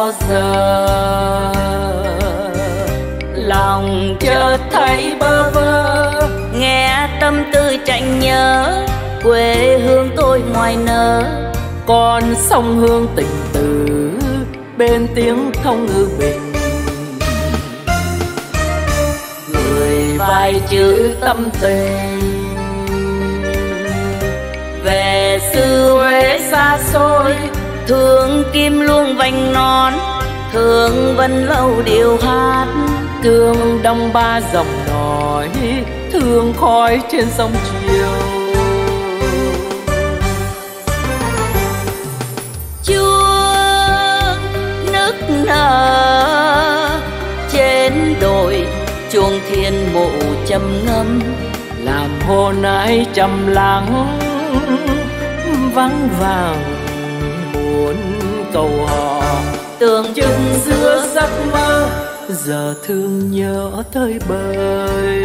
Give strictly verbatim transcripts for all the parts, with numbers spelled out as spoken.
bao giờ. Lòng chợt thấy bơ vơ, nghe tâm tư chạnh nhớ, quê hương tôi ngoài nỡ, con sông Hương tình từ bên tiếng Thông Ngư Bình. Người vài chữ tâm tình về xứ Huế xa xôi, thương kim luông vành nón, thương vân lâu điệu hát, thương đông ba dòng nổi, thương khói trên sông chiều. Chuông nức nở trên đồi, chuông thiên mộ trầm ngâm, làm hồn ấy trầm lắng vắng vàng muốn cầu hò. Tưởng chừng giữa giấc mơ, giờ thương nhớ tới bời.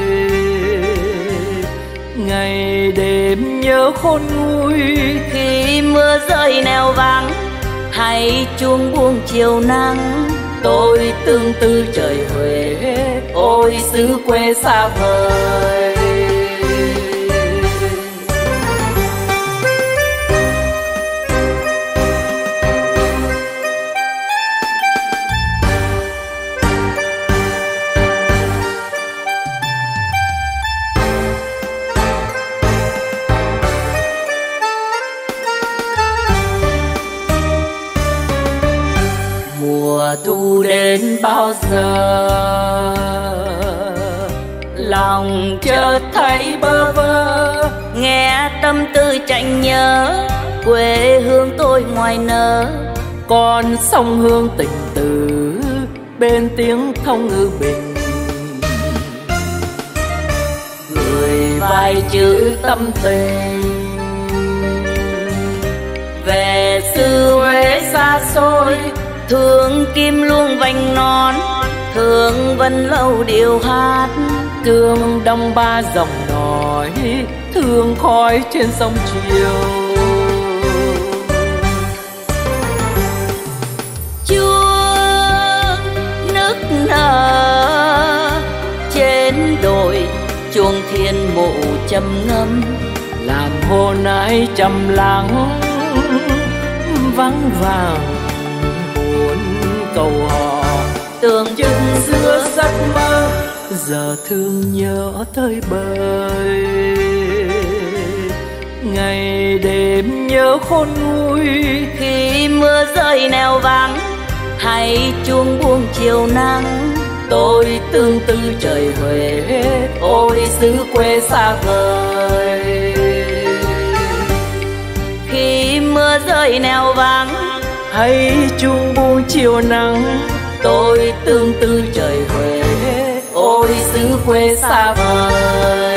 Ngày đêm nhớ khôn nguôi, khi mưa rơi neo vắng, hay chuông buông chiều nắng. Tôi tương tư trời Huế, ôi xứ quê xa vời. Mùa thu đến bao giờ, lòng chợt thấy bơ vơ, nghe tâm tư chạnh nhớ, quê hương tôi ngoài nỡ, con sông Hương tình từ bên tiếng Thông Ngư Bình. Người vài chữ tâm tình về xứ Huế xa xôi, thương kim luông vành nón, thương vân lâu điệu hát, thương đông ba dòng nổi, thương khói trên sông chiều. Chuông nức nở trên đồi, chuông thiên mộ trầm ngâm, làm hồn ấy trầm lắng vắng vàng muốn cầu hò. Tưởng chừng giữa giấc mơ, giờ thương nhớ tới bời. Ngày đêm nhớ khôn nguôi, khi mưa rơi neo vắng, hay chuông buông chiều nắng. Tôi tương tư trời Huế, ôi xứ quê xa vời. Khi mưa rơi neo vắng, hay chuông buông chiều nắng, tôi tương tư trời Huế, ôi xứ quê xa vời.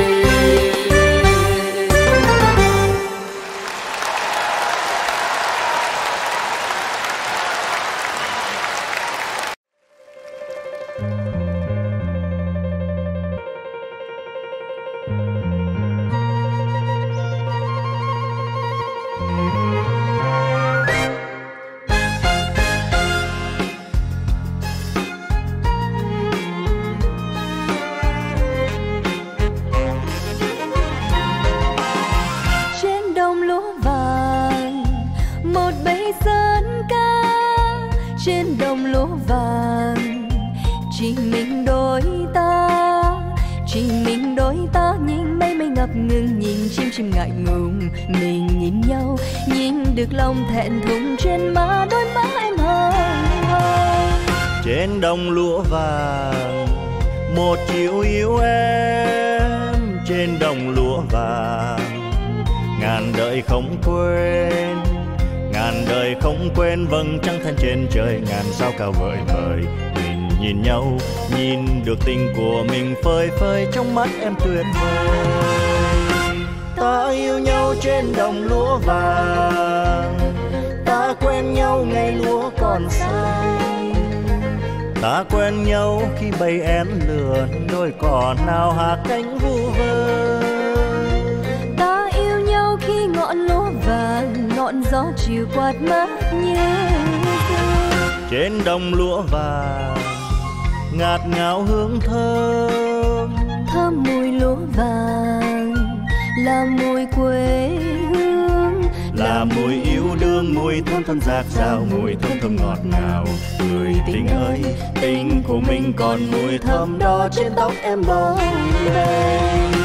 Chim ngại ngùng mình nhìn nhau, nhìn được lòng thẹn thùng trên má, đôi má em hồng hồng. Trên đồng lúa vàng một chiều yêu em, trên đồng lúa vàng ngàn đời không quên, ngàn đời không quên. Vầng trăng than trên trời, ngàn sao cao vời vời. Mình nhìn nhau, nhìn được tình của mình phơi phới trong mắt em tuyệt vời. Ta yêu nhau trên đồng lúa vàng, ta quen nhau ngày lúa còn xanh. Ta quen nhau khi bay én lượn, đôi cò nào hạ cánh vu vơ. Ta yêu nhau khi ngọn lúa vàng, ngọn gió chiều quạt mát như trên đồng lúa vàng ngạt ngào hương thơm. Thơm mùi lúa vàng là mùi quê hương, là mùi yêu đương, mùi thơm thơm dạt dào, mùi thơm thơm ngọt ngào. Người tình ơi, tình của mình còn mùi thơm đó trên tóc em bồng bềnh.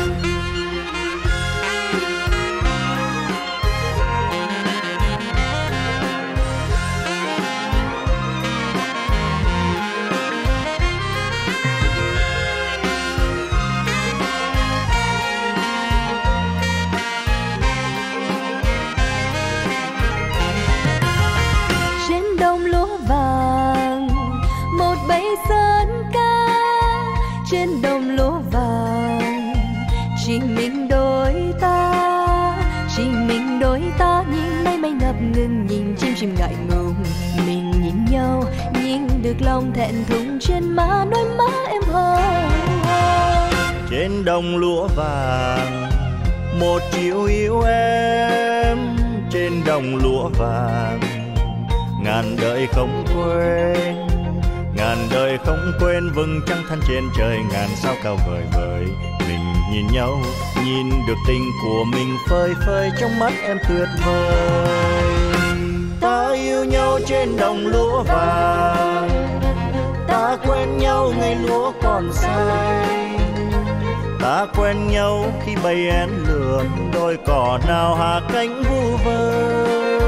Trên đồng lúa vàng chỉ mình đôi ta, chỉ mình đôi ta nhìn mây mây ngập ngừng, nhìn chim chim ngại ngùng. Mình nhìn nhau, nhìn được lòng thẹn thùng trên má, đôi má em hồng hồng. Trên đồng lúa vàng một chiều yêu em, trên đồng lúa vàng ngàn đời không quên, ngàn đời không quên vầng trăng than trên trời, ngàn sao cao vời vời. Mình nhìn nhau, nhìn được tình của mình phơi phới trong mắt em tuyệt vời. Ta yêu nhau trên đồng lúa vàng, ta quen nhau ngày lúa còn xanh, ta quen nhau khi bay én lượn, đôi cỏ nào hạ cánh vu vơ.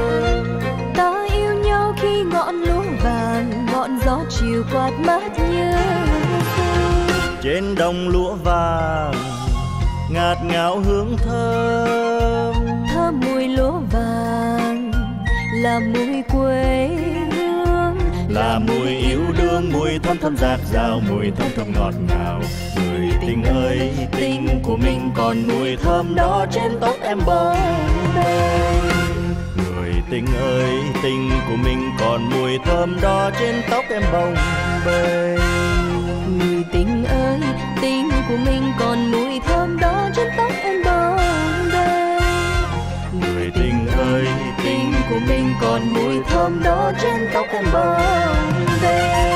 Ta yêu nhau khi ngọn lúa vàng, ngọn gió chiều quạt mát nhớ. Trên đồng lúa vàng ngạt ngào hương thơm, thơm mùi lúa vàng là mùi quê hương, là mùi yêu đương, mùi thơm thơm dạt dào, mùi thơm thơm ngọt ngào. Người tình ơi, tình của mình còn mùi thơm đó trên tóc em bồng bềnh. Người tình ơi, tình của mình còn mùi thơm đó trên tóc em bồng bềnh. Người tình ơi, tình của mình còn mùi thơm đó trên tóc em bồng bềnh. Người tình ơi, tình của mình còn mùi thơm đó trên tóc em bồng bềnh.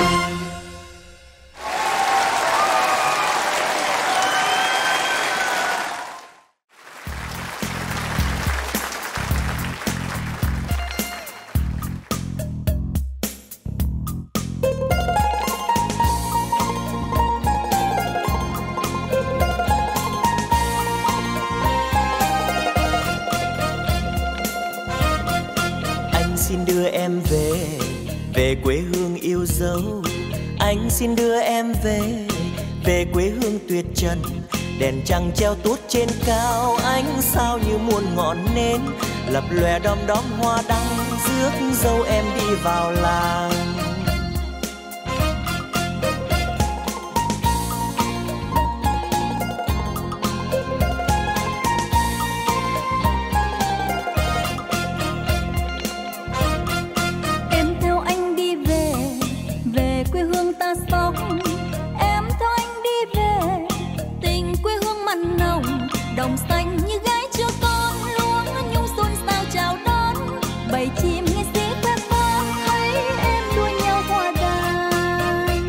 Xin đưa em về, về quê hương yêu dấu. Anh xin đưa em về, về quê hương tuyệt trần. Đèn trăng treo tuốt trên cao, ánh sao như muôn ngọn nến, lập lòe đom đóm hoa đăng, rước dâu em đi vào làng. Đồng xanh như gái chưa con, luống nhung xôn xao chào đón. Bầy chim nghe xí quét vang, thấy em đua nhau hòa đàn.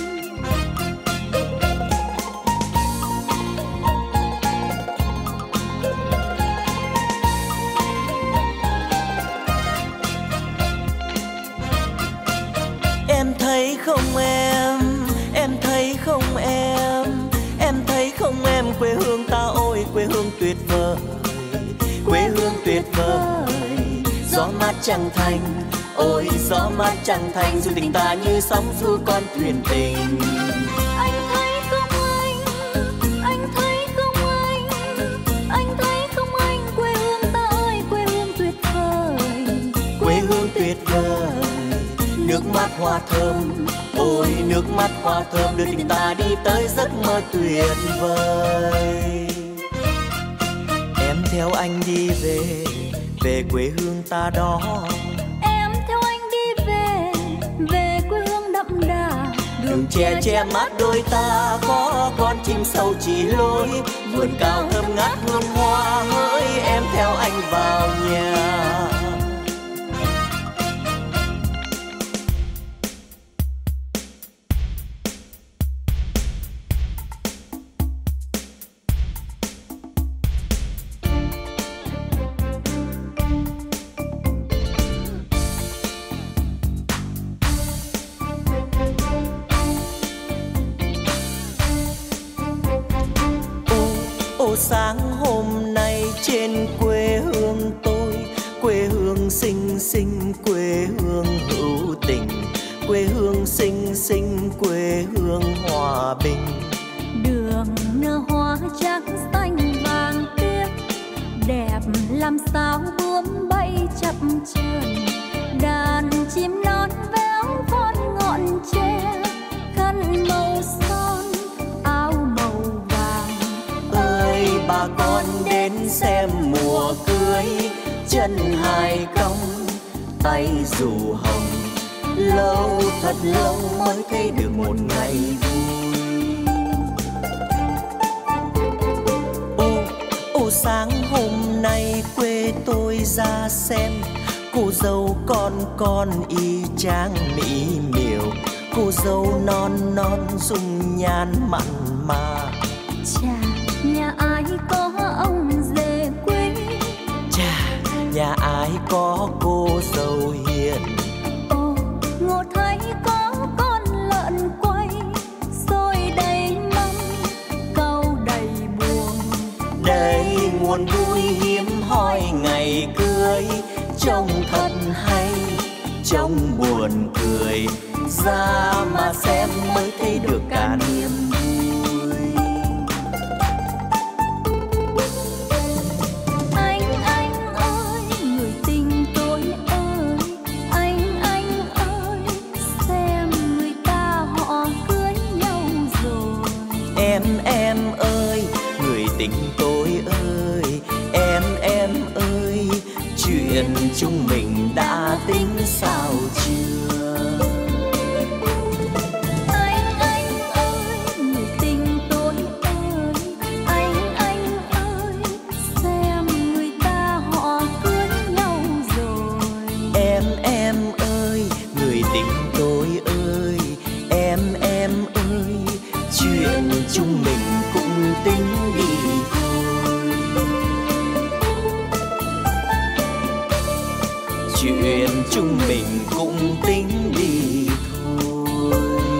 Em thấy không em, em thấy không em, em thấy không em, quê hương ta ôi quê hương tuyệt vời, quê hương tuyệt vời. Gió mát trăng thanh, ôi gió mát trăng thanh, du tình ta như sóng du con thuyền tình. Anh thấy không anh, anh thấy không anh, anh thấy không anh, quê hương ta ơi quê hương tuyệt vời, quê hương tuyệt vời. Nước mắt hoa thơm, ôi nước mắt hoa thơm, đưa tình ta đi tới giấc mơ tuyệt vời. Em theo anh đi về, về quê hương ta đó. Em theo anh đi về, về quê hương đậm đà. Đường che che mát đôi ta, có con chim sâu chỉ lối, vườn cao thơm ngát hương hoa, hỡi em theo anh vào nhà. ô sáng hôm nay trên quê hương tôi, quê hương xinh xinh, quê hương hữu tình, quê hương xinh xinh, quê hương hòa bình. Đường nở hoa trắng xanh vàng biếc, đẹp làm sao bướm bay chập chờn. Đàn chim non véo von ngọn tre, khăn màu son áo màu vàng. Ơi bà con đến xem mùa cưới, chân hai cong tay dù hồng, lâu thật lâu mới thấy được một ngày vui. Ô ô sáng hôm nay quê tôi ra xem, cô dâu con con y chang mỹ miều, cô dâu non non dung nhan mặn mà. Chà, nhà ai có ông rể quý, Chà, nhà ai có cô dâu hiền. Ồ, ngộ thấy có con lợn quay, xôi đầy mâm, câu đầy buồn. Đây nguồn vui hiếm hoi ngày cưới, trông thật hay, trông buồn cười, ra mà xem mới thấy được cả niềm vui. Anh anh ơi, người tình tôi ơi, anh anh ơi, xem người ta họ cưới nhau rồi. Em em ơi, người tình tôi ơi, em em ơi, chuyện chúng mình đã tính sao chưa? Anh anh ơi, người tình tôi ơi, anh anh ơi, xem người ta họ cưới nhau rồi. Em em ơi, người tình tôi ơi, em em ơi, chuyện chúng mình cũng tính đi thôi. Chuyện chúng mình cũng tính đi thôi.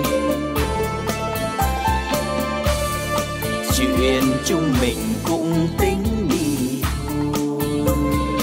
Chuyện chúng mình cũng tính đi thôi.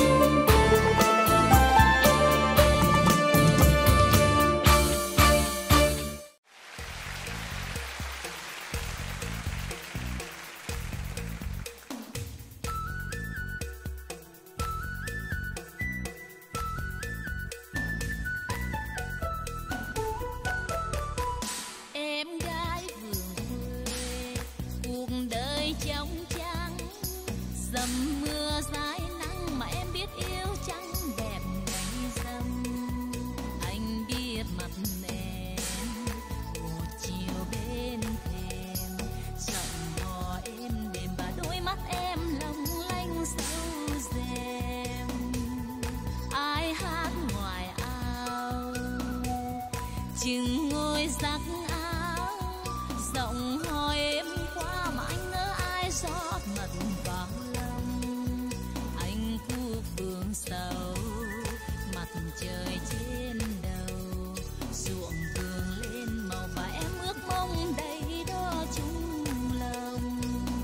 Em gái vườn quê, cuộc đời trong trắng, dầm mưa dài nắng mà em biết yêu trắng đẹp ngày dầm. Anh biết mặt em một chiều bên thềm, giọng hò êm đềm và đôi mắt em long lanh sâu rèm. Ai hát ngoài ao chừng ngôi giặc áo, giọng hò êm qua mà anh nỡ ai rót mật vào lòng. Anh khu vườn sầu, mặt trời trên đầu, ruộng vườn lên màu và em ước mong đầy đó chung lòng.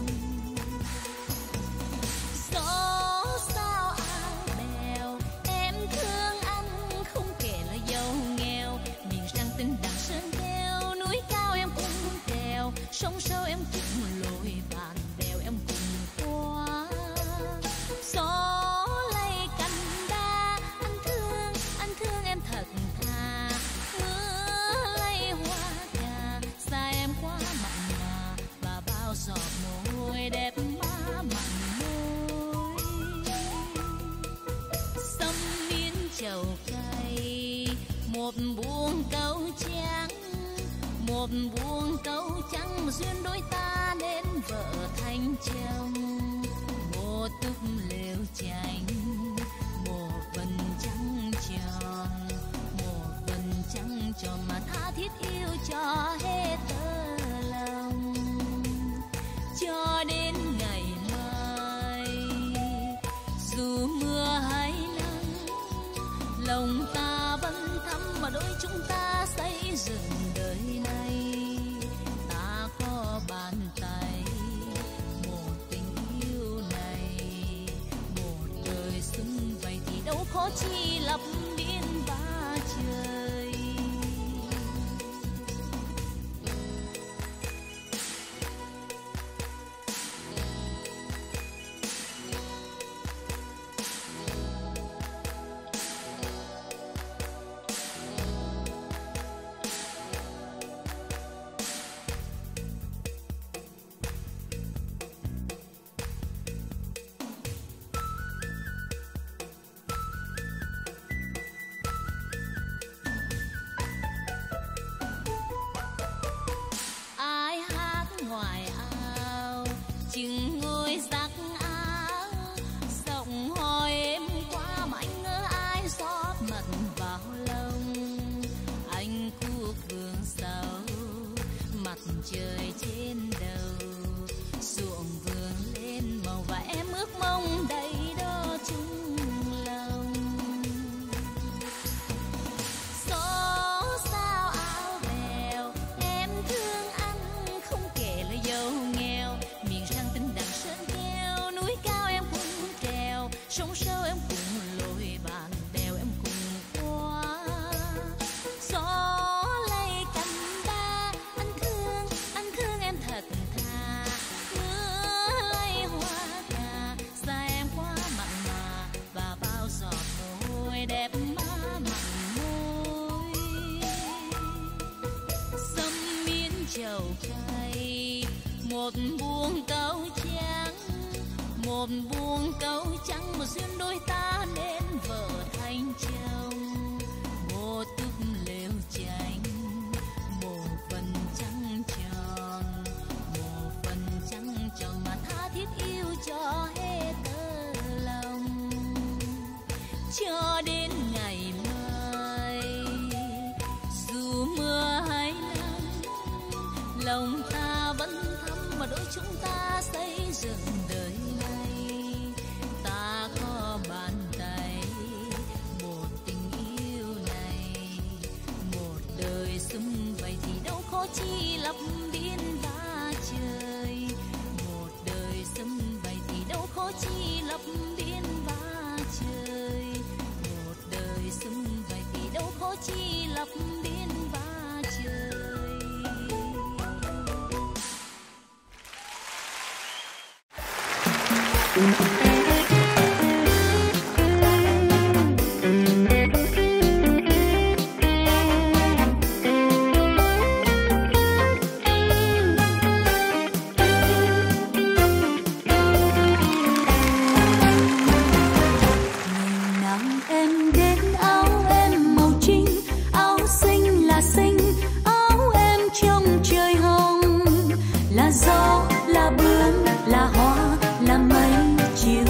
Gió sao áo bèo, em thương anh không kể là giàu nghèo, miền răng tinh đằng sơn theo, núi cao em cũng trèo, sông sâu em cũng lội, bàn đèo em cùng qua. Gió lay cành đa, anh thương, anh thương em thật thà. Mưa lay hoa cà, xa em quá mặn mà, và bao giọt mồ hôi đẹp má mặn môi. Sâm miến chầu cay, một buông câu trắng, một buông câu trắng mà duyên đôi ta nên vợ thành chồng. Một túp lều chanh, một vần trắng tròn, một vần trắng tròn mà tha thiết yêu cho hết tơ lòng. Cho đến ngày mai, dù mưa hay nắng, lòng ta vẫn thắm mà đôi chúng ta xây dựng đời này. Ta có bàn tay, một tình khó chi lập biên ba trời. Chừng ngồi giặt áo giọng hỏi em qua mà anh ngỡ ai xót mặt vào lông. Anh khu vườn sầu mặt trời trên đầu, ruộng vườn lên màu và em ước mong đầy đó chung lòng. Gió sao áo bèo em thương anh không kể là giàu nghèo, miền răng tinh đằng sơn keo, núi cao em cùng trèo, sông sâu em cùng lội bàn đèo em cùng qua. Gió lay cành ba anh thương, anh thương em thật thà, mưa lay hoa cà xa em quá mặn mà, và bao giọt mồ hôi đẹp má mặn môi. Sâm miến trầu cay một buông cau trắng, một buông cau trắng, một duyên đôi ta nên vợ thành chồng. Một túp lều tranh, một phần trăng tròn, một phần trăng tròn mà tha thiết yêu cho hết tơ lòng. Cho đến ngày mai dù mưa hay nắng, lòng ta vẫn mà đôi chúng ta xây dựng đời này. Ta có bàn tay một tình yêu này, một đời sum vầy thì đâu khó chi lập biên ba trời. Một đời sum vầy thì đâu khó chi lập biên ba trời. Một đời sum vầy thì đâu khó chi lập biên ba trời. Nắng em đến áo em màu trinh, áo xinh là xinh, áo em trong trời hồng, là gió là bướm là hoa là mây chiều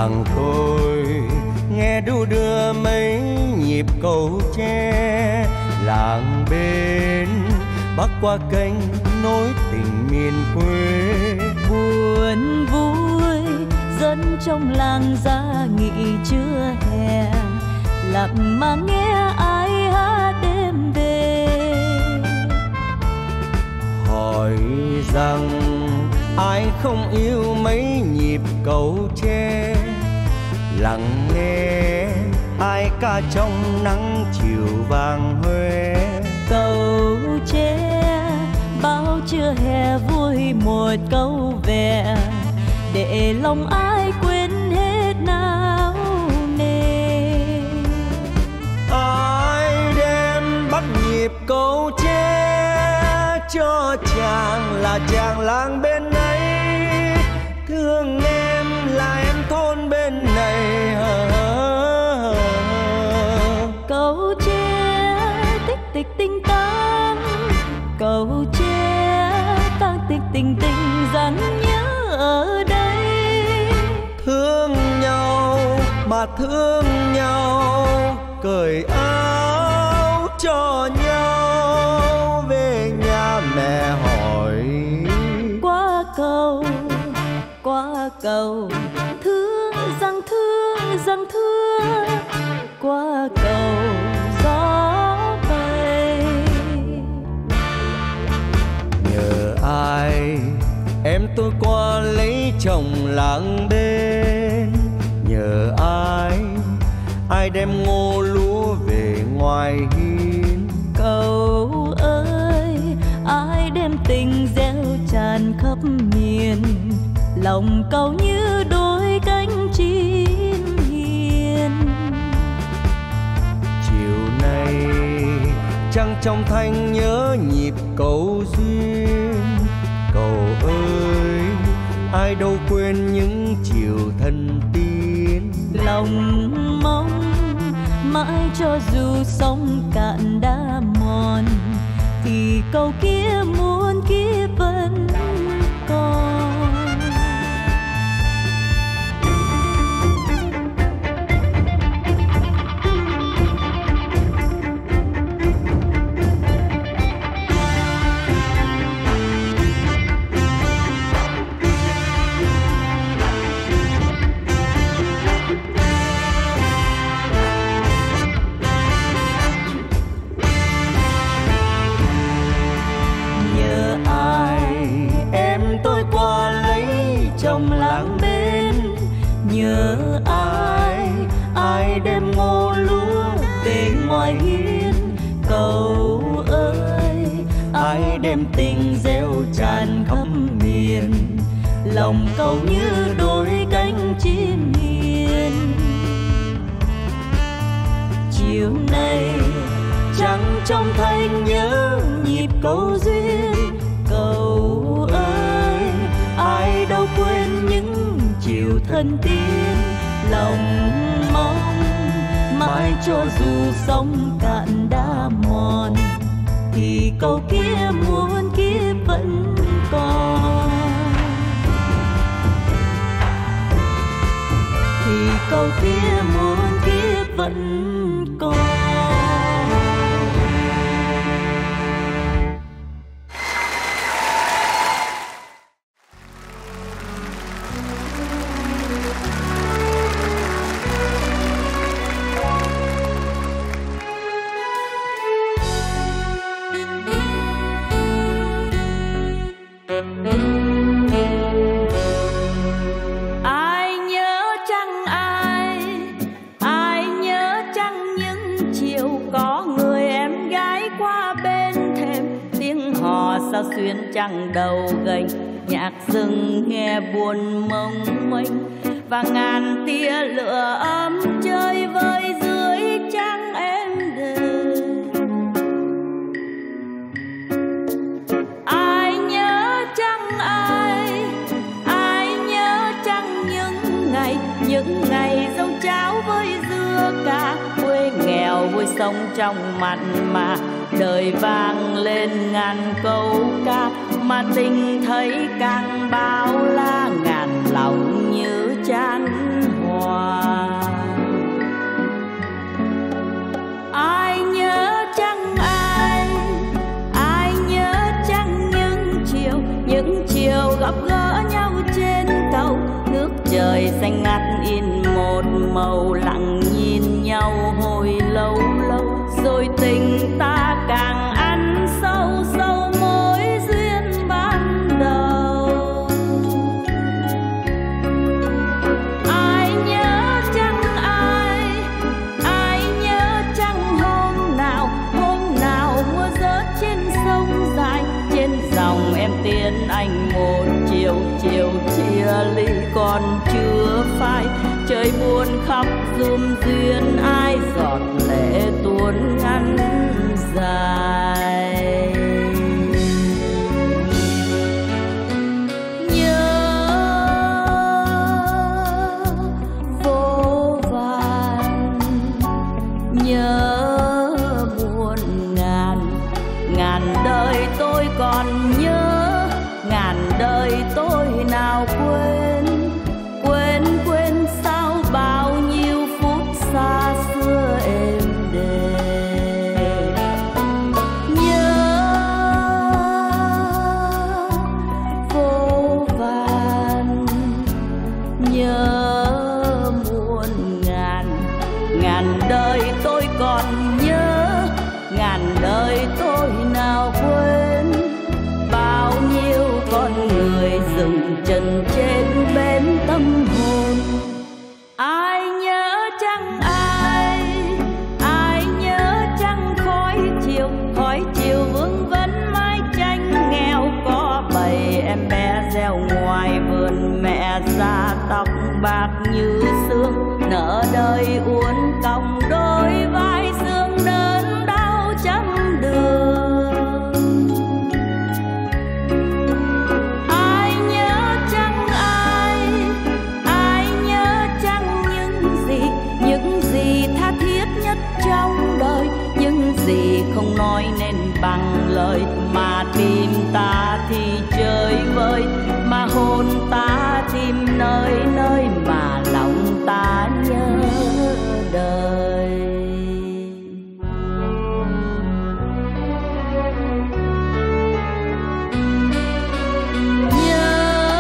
làng tôi nghe đu đưa mấy nhịp cầu tre, làng bên bắc qua kênh nối tình miền quê. Buồn vui dân trong làng ra nghỉ trưa hè, lặng mà nghe ai hát đêm về. Hỏi rằng ai không yêu mấy nhịp cầu tre, lặng nghe ai ca trong nắng chiều vàng hoe. Cầu tre bao trưa hè vui một câu về, để lòng ai quên hết nao nề. Ai đem bắt nhịp cầu tre cho chàng là chàng làng bên ấy, thương em là em thôn bên này. Cầu tre tích tích tinh tang, cầu tre tang tích tình tình rằng nhớ ở đây. Thương nhau mà thương nhau, cởi áo cho nhau, về nhà mẹ hỏi. Qua cầu qua cầu thương rằng thương rằng thương, qua cầu gió bay. Nhờ ai em tôi qua lấy chồng làng bên, nhờ ai ai đem ngô lúa về ngoài hiên. Cầu ơi ai đem tình gieo tràn khắp miền, lòng cầu như đôi cánh chim hiền. Chiều nay trăng trong thanh nhớ nhịp cầu duyên, cầu ơi ai đâu quên những chiều thân tiên. Lòng mong mãi cho dù sông cạn đã mòn, thì cầu kia muôn kiếp vẫn còn. Trong làng bên, nhớ ai ai đem ngô lúa về ngoài hiên. Cầu ơi ai đem tình gieo tràn khắp miền, lòng cầu như đôi cánh chim hiền. Chiều nay trăng trong thanh nhớ nhịp cầu duyên, cầu ơi ai đâu quên những chiều thân tiên. Lòng mong mãi cho dù sông cạn đã mòn, thì cầu kia muôn kiếp vẫn còn, thì cầu kia muôn kiếp vẫn còn. Ai nhớ chăng ai, ai nhớ chăng những chiều có người em gái qua bên thềm, tiếng hò sao xuyên trăng đầu gành, nhạc rừng nghe buồn mông mênh, và ngàn tia lửa ấm chơi vơi dưới trăng em đời. Ai nhớ chăng ai, ai nhớ chăng những ngày, những ngày dâu cháo với dưa cá, quê nghèo vui sống trong mặn mà, đời vang lên ngàn câu ca, mà tình thấy càng bao la ngàn lòng như chan hoa. gặp gỡ nhau trên cầu, nước trời xanh ngắt in một màu, lặng nhìn nhau hồi lâu lâu, rồi tình ta càng ăn sâu sâu mối duyên ban đầu. Ai nhớ chăng ai, ai nhớ chăng hôm nào, hôm nào mưa rớt trên sông dài, trên dòng em tiến anh một chiều, chiều chia ly còn chưa phai, trời buồn khóc run duyên ai giọt lệ tuôn ngắn dài. Nhớ vô vàn, nhớ muôn ngàn, ngàn đời tôi còn nhớ, ngàn đời tôi nào quên, quên quên sao bao nhiêu phút xa xưa êm đềm. Nhớ vô vàn, nhớ muôn ngàn, ngàn đời tôi còn nhớ, ngàn đời tôi nào quên, bao nhiêu con người dừng chân trên bến tâm hồn. Ai nhớ chăng ai, ai nhớ chăng khói chiều, khói chiều vương vấn mái tranh nghèo, có bầy em bé reo ngoài vườn, mẹ da tóc bạc như sương, nở đời uốn cong đôi vai xương đớn đau trăm đường. Ai nhớ chăng ai, ai nhớ chăng những gì, những gì tha thiết nhất trong đời, những gì không nói nên bằng lời, mà tim ta thì chơi vơi, mà hồn ta tìm nơi nơi, mà lòng ta nhớ đời. Nhớ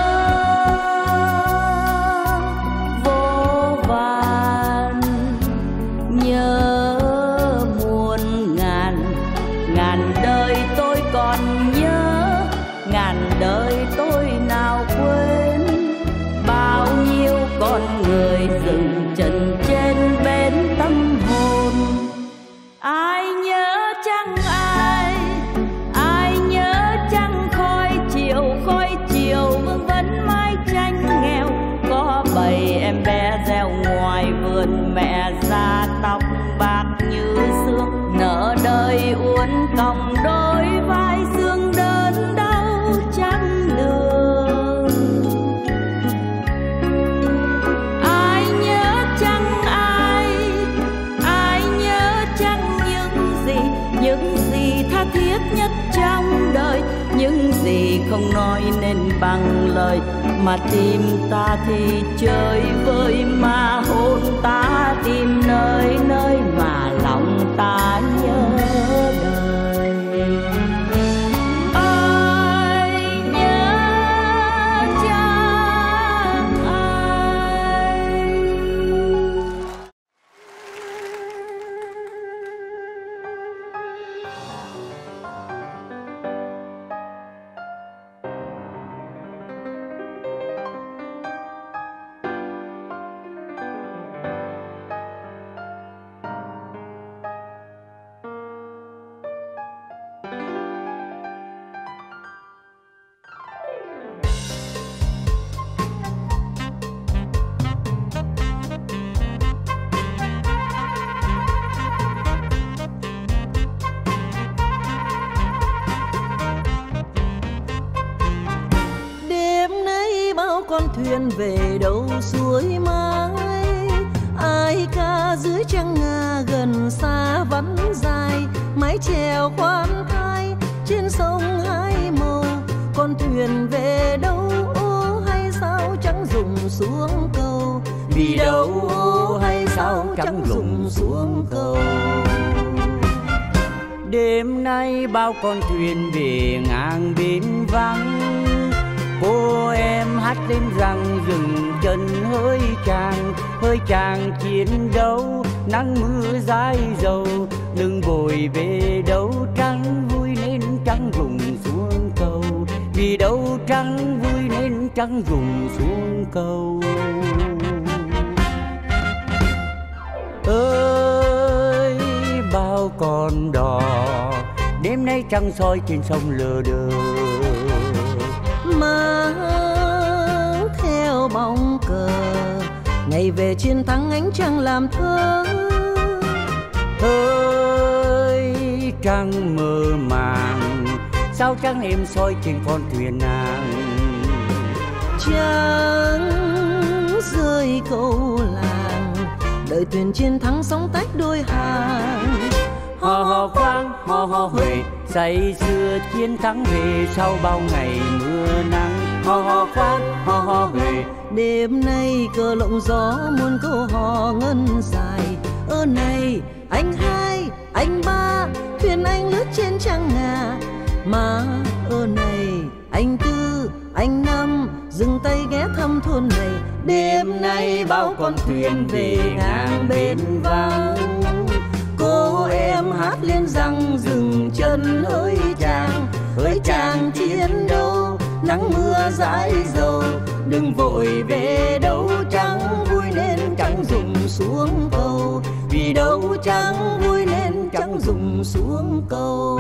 vô vàn, nhớ muôn ngàn, ngàn đời tôi còn nhớ, ngàn đời tôi nào quên, bao nhiêu con người dừng chân trên bến tâm hồn. Ai nhớ chăng ai, ai nhớ chăng khói chiều, khói chiều vương vấn mái tranh nghèo, có bầy em bé reo ngoài vườn, mẹ da tóc bạc như sương, nở đời uốn cong đôi vai xương đớn đau trăm đường. Ai nhớ chăng ai, ai nhớ chăng những gì, những gì tha thiết nhất trong đời, những gì không nói nên bằng lời, mà tim ta thì chơi vơi, mà hồn ta tìm nơi nơi, mà lòng ta nhớ đời. Ai nhớ chăng ai. con thuyền về đâu suối mãi, ai ca dưới trăng ngà gần xa vắn dài, mái chèo khoan thai trên sông hai màu. Con thuyền về đâu ô hay sao chẳng dùng xuống cầu, vì đâu ô hay sao chẳng dùng xuống cầu. Đêm nay bao con thuyền về ngang bến vắng, cô em hát lên rằng dừng chân hỡi chàng, hỡi chàng chiến đấu nắng mưa dãi dầu, đừng vội về đâu trắng vui nên trắng rụng xuống cầu, vì đâu trắng vui nên trắng rụng xuống cầu. Ơi bao con đò đêm nay trăng soi trên sông lờ đờ, mang theo bóng cờ ngày về chiến thắng ánh trăng làm thơ. Ơi trăng mơ màng sao trăng em soi trên con thuyền nàng, trăng rơi câu làng đợi thuyền chiến thắng sóng tách đôi hàng. Hò hò khoan hò hò huệ say xưa chiến thắng về sau bao ngày mưa nắng. Hò hò khoan hò hò huệ đêm nay cờ lộng gió muôn câu hò ngân dài. Ơ này anh hai anh ba thuyền anh lướt trên trăng ngà, mà ơ này anh tư anh năm dừng tay ghé thăm thôn này. Đêm nay bao con thuyền về ngang bến vắng, cô em hát lên rằng dừng chân hỡi chàng, hỡi chàng chiến đấu nắng mưa dãi dầu, đừng vội về đâu trắng vui nên trắng rụng xuống cầu, vì đâu trắng vui nên trắng rụng xuống cầu.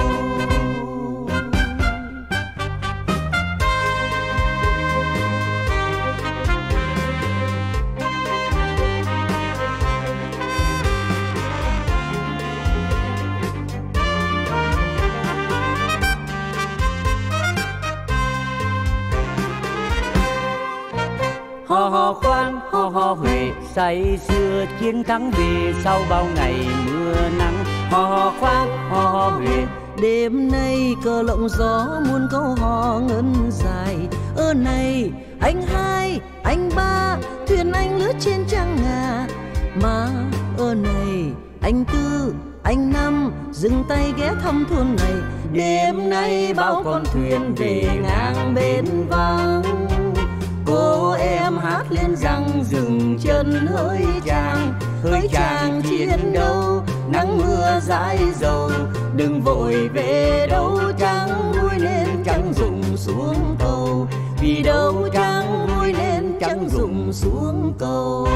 Hò hò khoan hò hò huệ say xưa chiến thắng về sau bao ngày mưa nắng. Hò hò khoan hò hò huệ đêm nay cờ lộng gió muôn câu hò ngân dài. Ơ này anh hai anh ba thuyền anh lướt trên trăng ngà, mà ơ này anh tư anh năm dừng tay ghé thăm thôn này. Đêm nay bao con thuyền về ngang bến vắng, cô em hát lên rằng dừng chân hỡi chàng, hỡi chàng chiến đấu nắng mưa dãi dầu, đừng vội về đâu trắng vui nên trắng rụng xuống cầu, vì đâu trắng vui nên trắng rụng xuống cầu.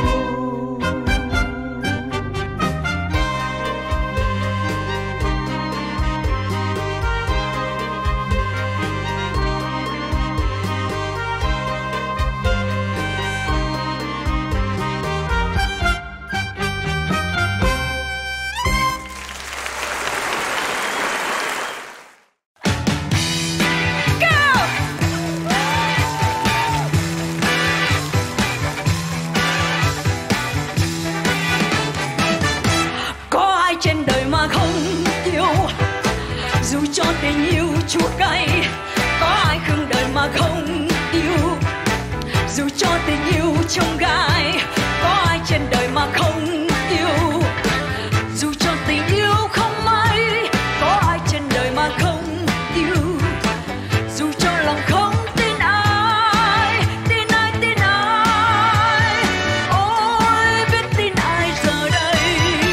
Tình yêu chua cay, có ai khương đời mà không yêu, dù cho tình yêu trong gai, có ai trên đời mà không yêu, dù cho tình yêu không mấy, có ai trên đời mà không yêu, dù cho lòng không tin ai, tin ai tin ai, ôi biết tin ai giờ đây,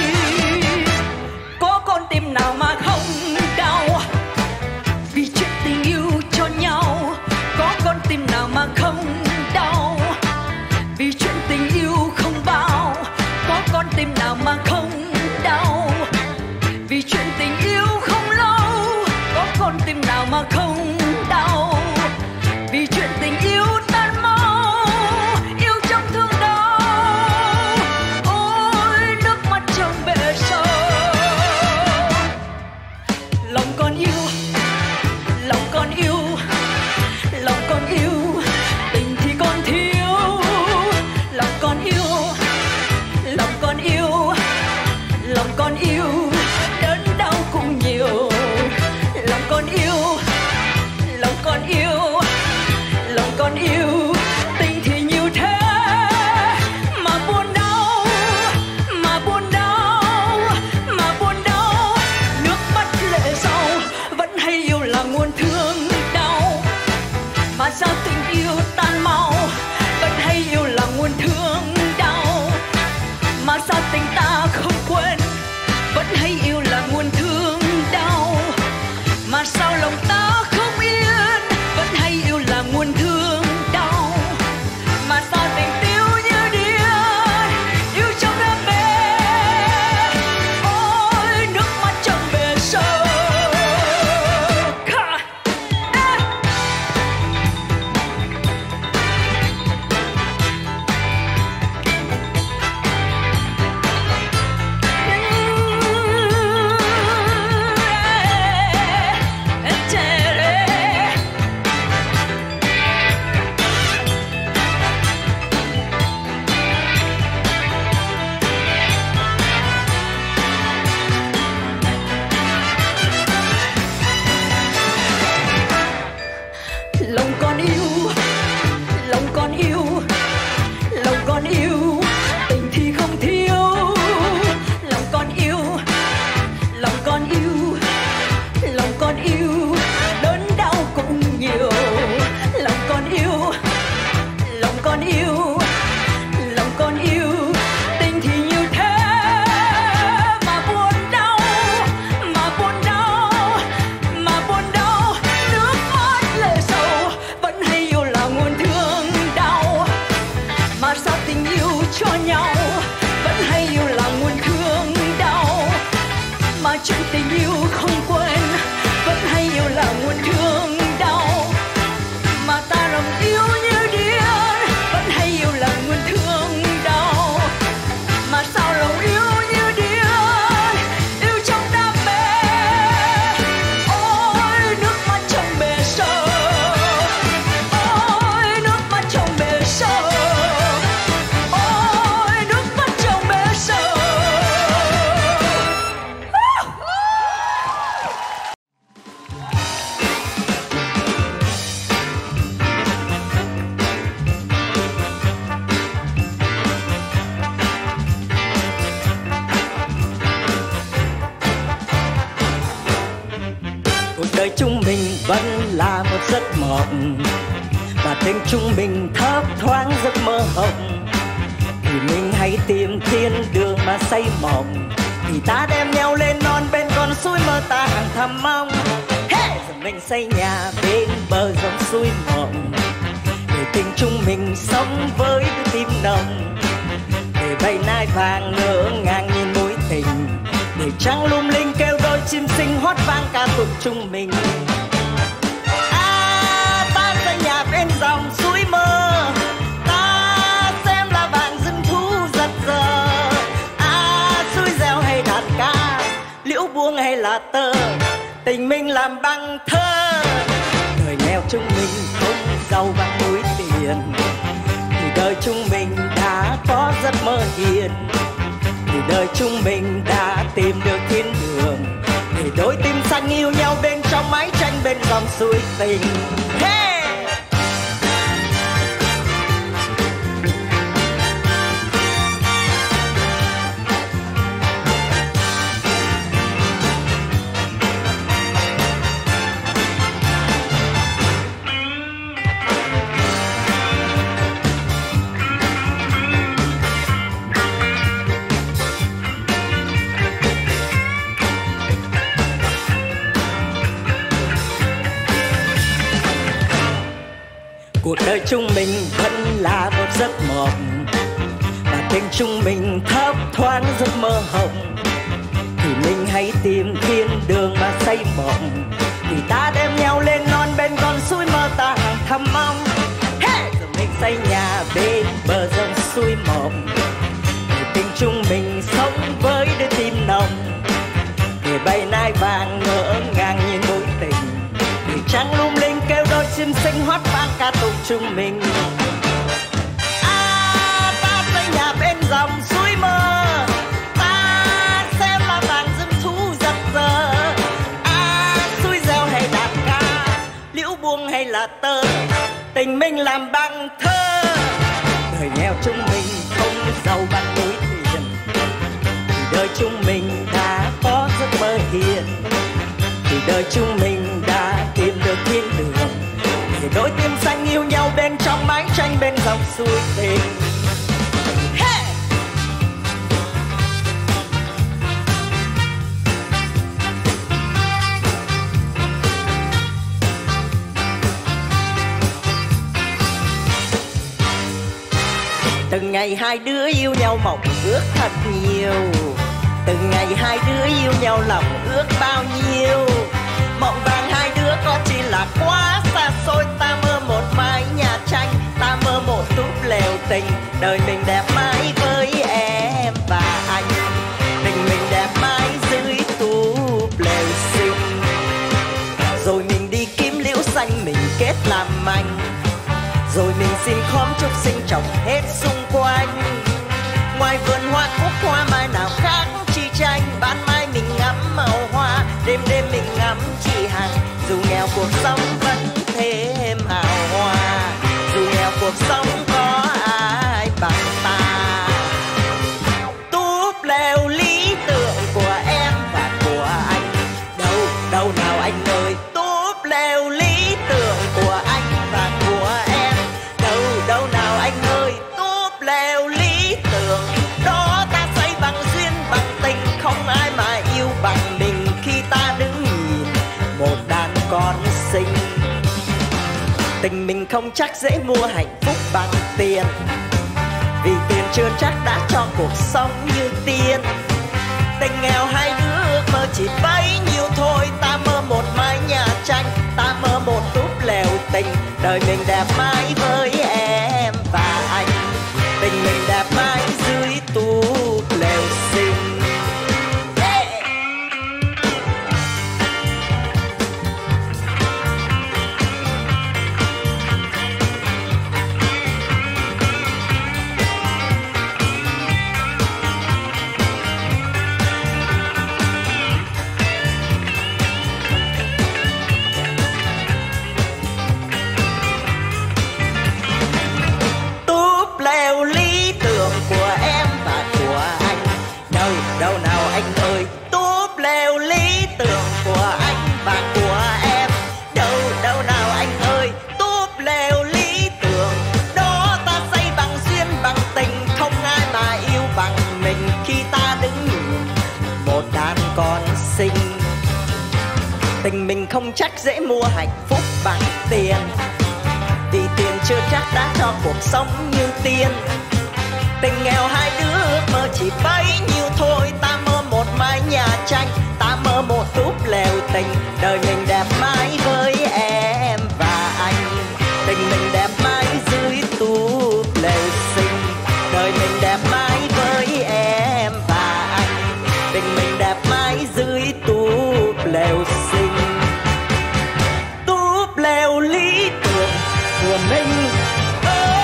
có con tim nào mà không đau vì chuyện tình yêu cho nhau, có con tim nào mà không đau vì chuyện tình yêu không bao, có con tim nào mà không đau vì chuyện tình yêu không lâu, có con tim nào mà không đau vì chuyện tình yêu tan mau, yêu trong thương đau, ôi nước mắt trong bể sâu, lòng con yêu. Lòng con yêu, lòng con yêu, tình thì con thiếu. Lòng con yêu, lòng con yêu, lòng con yêu, đớn đau cũng nhiều. Lòng con yêu, lòng con yêu, lòng con yêu, tình thì nhiều thế mà buồn đau, mà buồn đau, mà buồn đau, nước mắt lệ sầu vẫn sao lòng ta không yên, vẫn hay yêu là nguồn thương đau. Mà sao tình tiêu như điên, yêu trong đam mê, ôi nước mắt trong bể sâu. Lòng con yêu, lòng con yêu, lòng con yêu, tình thì không thiếu. Lòng con yêu, lòng con yêu, lòng con yêu, đớn đau cũng nhiều. Lòng con yêu, lòng con yêu, lòng con yêu, tình thì nhiều thế mà buồn đau, mà buồn đau, mà buồn đau. Nước mắt lệ sầu, vẫn hay yêu là nguồn thương đau. Mà sao tình yêu cho nhau, vẫn hay yêu là nguồn thương đau. Mà chuyện tình yêu không quên, vẫn hay yêu là nguồn thương đau. Mà ta lòng yêu như điên, vẫn hay yêu là nguồn thương đau. Mà sao lòng yêu như điên, yêu trong đam mê, ôi nước mắt trong bể sâu, ôi nước mắt trong bể sâu, ôi nước mắt trong bể sâu. Cuộc đời chúng mình vẫn là một giấc mộng, và tình chúng mình thấp thoáng giấc mơ hồng. Thì mình hãy tìm thiên đường mà say mộng, thì ta đem nhau lên non bên con suối mơ ta hàng thầm mong. Hey! Giờ mình xây nhà bên bờ dòng suối mộng, để tình chúng mình sống với đứa tim nồng. Để bầy nai vàng ngỡ ngàng nhìn mối tình, để trăng lung linh kêu đôi chim xinh hót vang ca tụng chúng mình. À, ta xây nhà bên dòng suối mơ, ta xem là vàng rừng thú giật giờ. À, suối reo hay đàn ca, liễu buông hay là tơ, tình mình làm bằng thơ. Đời nghèo chúng mình không giàu bằng núi tiền, thì đời chúng mình đã có giấc mơ hiền. Thì đời chúng mình đã tìm được thiên đường, để đôi tim xanh yêu nhau bên trong mái tranh bên dòng suối tình. Hey! Cuộc đời chúng mình vẫn là một giấc mộng, và tình chúng mình thấp thoáng giấc mơ hồng. Thì mình hãy tìm thiên đường mà say mộng, thì ta đem nhau lên non bên con suối mơ ta hàng thầm mong. Hey! Giờ mình xây nhà bên bờ dòng suối mộng, để tình chúng mình sống với đứa tim nồng. Để bầy nai vàng ngỡ ngàng nhìn mối tình, để trăng lung linh kêu đôi chim xinh hót vang ca tụng chúng mình. À, ta xây nhà bên dòng suối mơ, ta xem là vàng rừng thú giật giờ. À, suối reo hay đàn ca, liễu buông hay là tơ, tình mình làm bằng thơ. Đời nghèo chúng mình không giàu bằng núi tiền, thì đời chúng mình đã có giấc mơ hiền. Thì đời chúng mình đã tìm được thiên đường, để đôi tim xanh yêu nhau bên trong mái tranh bên dòng suối tình. Hey! Từng ngày hai đứa yêu nhau mộng ước thật nhiều. Từng ngày hai đứa yêu nhau lòng ước bao nhiêu. Mộng vàng hai đứa có chỉ là quá xa xôi. Ta mơ một mái nhà tranh, ta mơ một túp lều tình. Đời mình đẹp mãi với em và anh. Tình mình đẹp mãi dưới túp lều xinh. Rồi mình đi kiếm liễu xanh mình kết làm anh. Rồi mình xin khóm trúc xinh trồng hết xung quanh. Ngoài vườn hoa cúc hoa mai nào khác chi tranh. Ban mai mình ngắm màu hoa, đêm đêm mình ngắm chị Hằng. Dù nghèo cuộc sống vẫn thêm hào hoa. Dù nghèo cuộc sống có ai bằng ta. Túp lều lý tưởng của em và của anh. Đâu, đâu nào anh ơi. Túp lều lý tưởng của anh và của em. Đâu, đâu nào anh ơi. Túp lều lý tưởng. Đó ta xây bằng duyên bằng tình. Không ai mà yêu bằng mình khi ta đứng nhìn một đàn con xinh. Tình mình không chắc dễ mua hạnh phúc bằng tiền. Vì tiền chưa chắc đã cho cuộc sống như tiên. Tình nghèo hai đứa ước mơ chỉ bấy nhiêu thôi. Ta mơ một mái nhà tranh, ta mơ một túp lều tình. Đời mình đẹp mãi với em và anh. Tình mình đẹp mãi dưới túp lều xinh. Lều lý tưởng của em và của anh. Đâu, đâu nào anh ơi. Túp lều lý tưởng của anh và của em. Đâu, đâu nào anh ơi. Túp lều lý tưởng. Đó ta xây bằng duyên bằng tình. Không ai mà yêu bằng mình khi ta đứng nhìn một đàn con xinh. Tình mình không chắc dễ mua hạnh phúc bằng tiền. Vì tiền chưa chắc đã cho cuộc sống như tiên. Tình nghèo hai đứa ước mơ chỉ bấy nhiêu thôi. Ta mơ một mái nhà tranh, ta mơ một túp lều tình. Đời mình đẹp mãi với em và anh. Tình mình đẹp mãi dưới túp lều xinh. Đời mình đẹp mãi với em và anh. Tình mình đẹp mãi dưới túp lều xinh. Túp lều lý tưởng của mình ơi.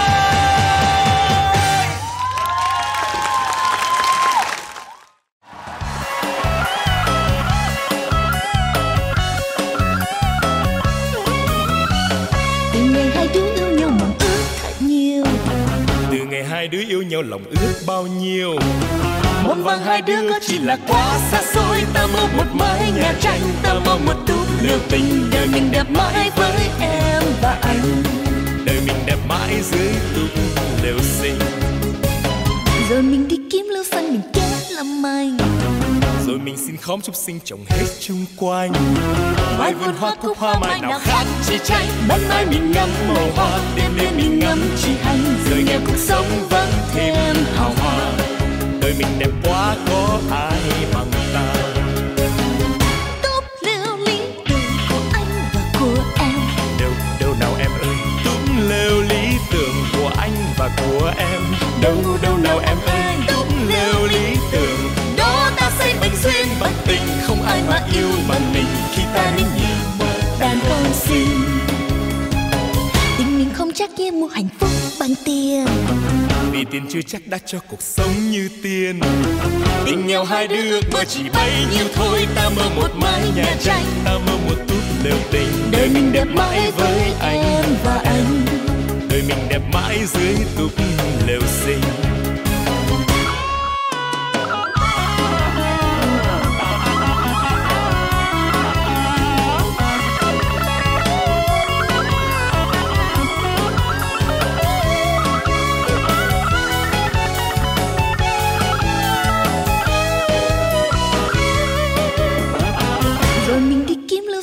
Từ ngày hai đứa yêu nhau mong ước thật nhiều. Từ ngày hai đứa yêu nhau lòng ước bao nhiêu. Mong vàng hai đứa có chỉ là quá xa xôi. Ta mơ một mái nhà tranh, ta mơ một túp lều tình. Đời mình đẹp mãi với em và anh. Đời mình đẹp mãi dưới túp lều xinh. Rồi mình đi kiếm liễu xanh mình kết làm anh. Rồi mình xin khóm trúc xinh trồng hết chung quanh. Ngoài vườn hoa cúc hoa mai nào khác chi tranh. Ban mai mình ngắm màu hoa, đêm đêm mình ngắm chị Hằng. Rồi nghèo cuộc sống vẫn thêm hào hoa. Đời mình đẹp quá có ai bằng ta. Túp lều lý tưởng của anh và của em. Đâu, đâu nào em ơi. Túp lều lý tưởng của anh và của em. Đâu, đâu nào em ơi. Túp lều lý tưởng. Đó ta xây bằng duyên bằng tình. Không ai mà yêu bằng mình khi ta đứng nhìn một đàn con xinh. Tình mình không chắc dễ mua hạnh phúc bằng tiền. Vì tiền chưa chắc đã cho cuộc sống như tiên. Tình nghèo hai đứa ước mơ chỉ bấy nhiêu thôi. Ta mơ một mái nhà tranh, ta mơ một túp lều tình. Đời mình đẹp mãi với anh và anh. Đời mình đẹp mãi dưới túp lều xinh.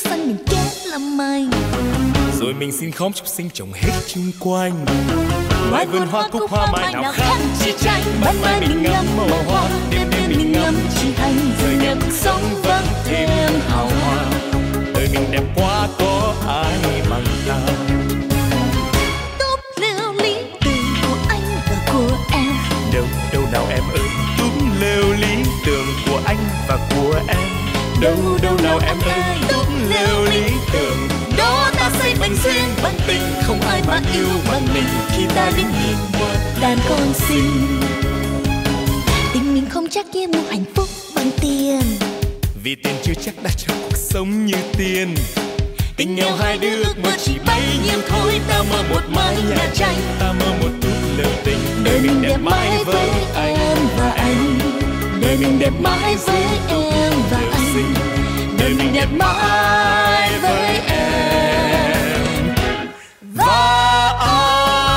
làm anh. Rồi mình xin khóm trúc xinh trồng hết chung quanh. Mai vườn hoa cúc hoa mai nào khác chi tranh. Ban mai mình ngắm màu hoa, đêm đêm mình ngắm chi hành. Rồi nghe cuộc sống vẫn thêm hào hoa. Đời mình đẹp quá có ai bằng ta. Túp lều lý tưởng của anh và của em. Đâu đâu nào em ơi, túp lều lý tưởng của anh và của em. Đâu đâu nào em ơi, túp lều lý tưởng. Đó ta xây bằng duyên bằng tình, không ai mà yêu bằng mình. Khi ta đứng nhìn một đàn con xinh. Tình mình không chắc kia mua hạnh phúc bằng tiền. Vì tiền chưa chắc đã cho cuộc sống như tiền. Tình nghèo hai đứa ước mơ chỉ bấy nhiêu thôi. Ta mơ một mái nhà tranh, ta mơ một túp lều tình. Đời mình đẹp mãi với em và anh. Đời mình đẹp mãi với em và anh. Đời mình đẹp mãi với em và anh.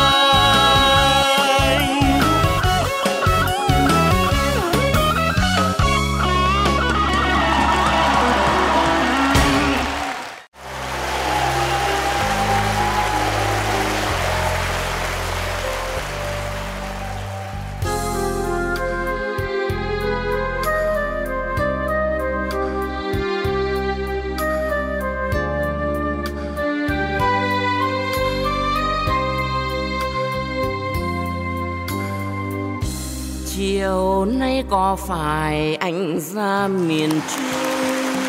Chiều nay có phải anh ra miền Trung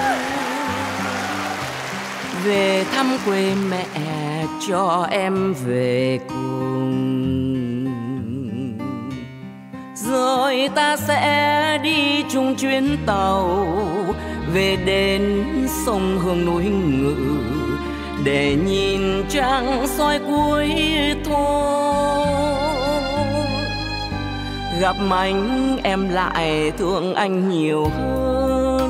về thăm quê mẹ cho em về cùng, rồi ta sẽ đi chung chuyến tàu về đến sông Hương núi Ngự để nhìn trăng soi cuối thôn. Gặp anh em lại thương anh nhiều hơn,